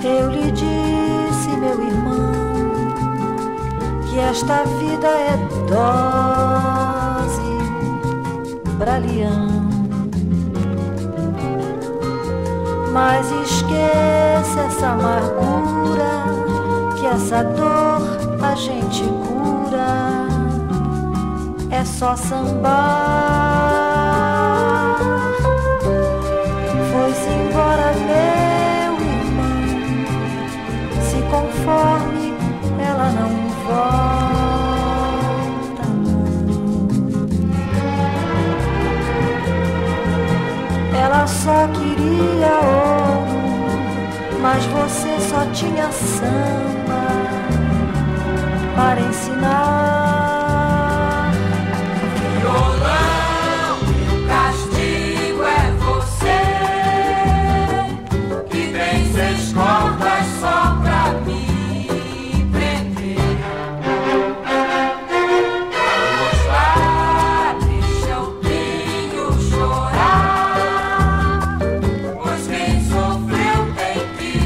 Eu lhe disse, meu irmão, que esta vida é dose pra leão. Mas esqueça essa amargura, que essa dor a gente cura. É só sambar. Foi-se embora, meu irmão, se conforme, ela não volta, não. Ela só queria ouro, mas você só tinha samba para ensinar. Violão, o castigo é você, que tem 6 cordas só pra me prender. Vamos lá, deixa o pinho chorar, pois quem sofreu tem que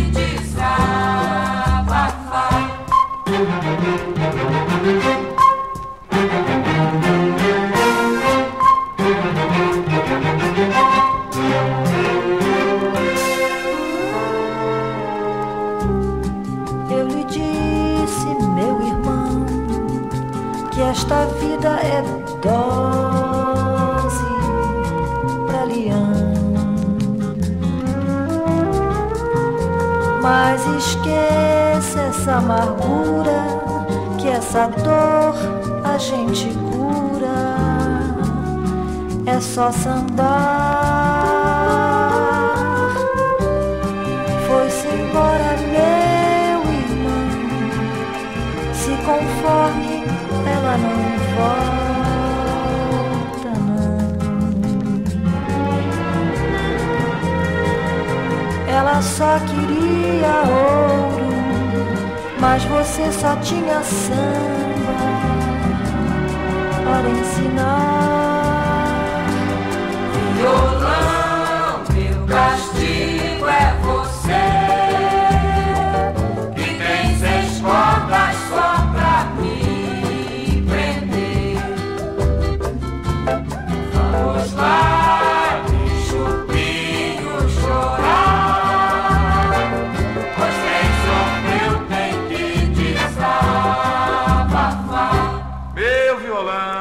desabafar. Eu lhe disse, meu irmão, que esta vida é dose pra leão. Mas esqueça essa amargura, que essa dor a gente cura. É só sambar. Foi-se embora, meu irmão, se conforme, ela não volta, não. Ela só queria ouro, mas você só tinha samba para ensinar. Violão, meu castigo é você, que tem 6 cordas só pra me prender. Vamos lá, deixa o pinho chorar, pois quem sofreu tem que desabafar. Meu violão.